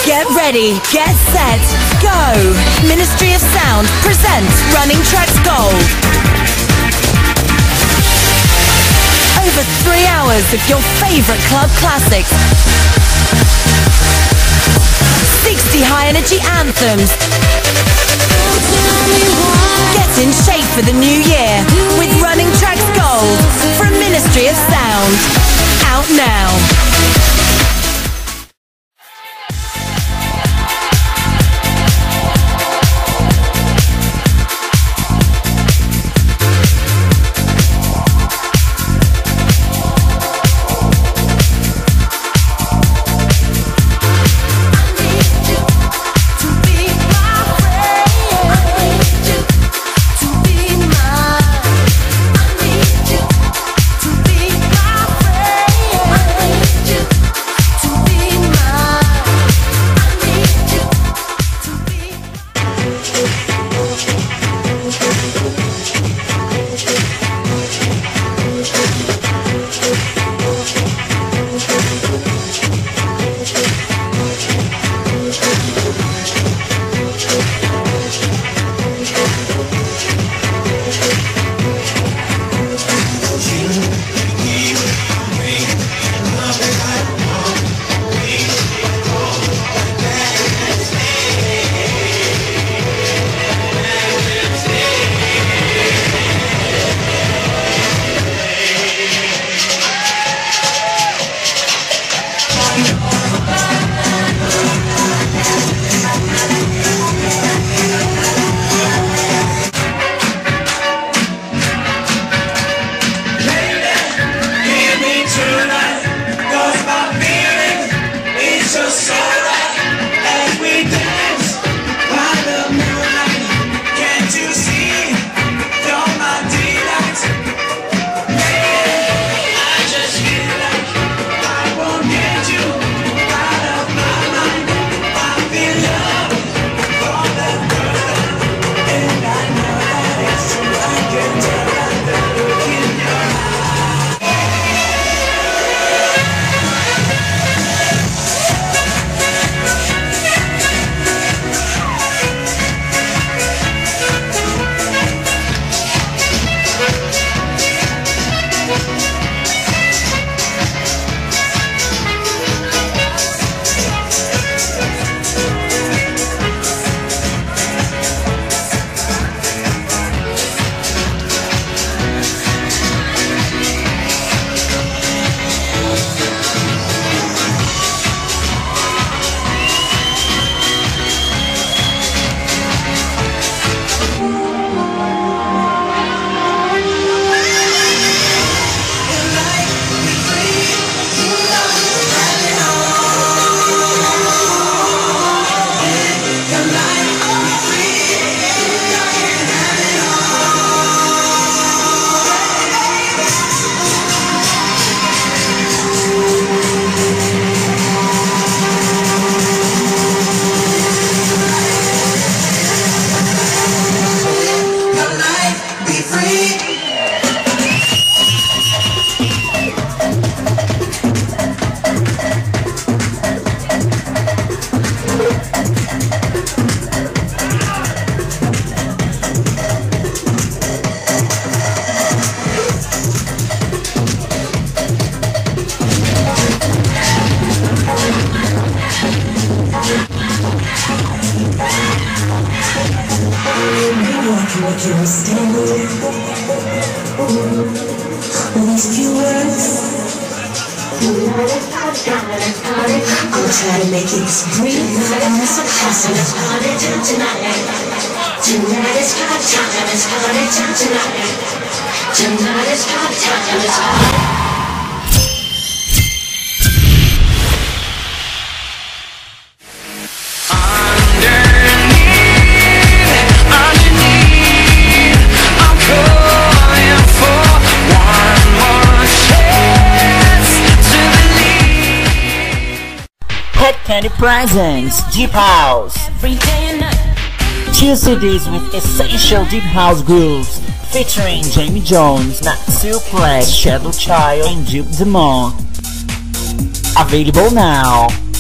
Get ready, get set, go! Ministry of Sound presents Running Tracks Gold. Over 3 hours of your favourite club classics. 60 high-energy anthems. Get in shape for the new year with Running Tracks Gold from Ministry of Sound. Out now. Candy Presents Deep House. 2 CDs with essential Deep House grooves featuring Jamie Jones, Natsu Flex, Shadow Child and Duke Demon. Available now.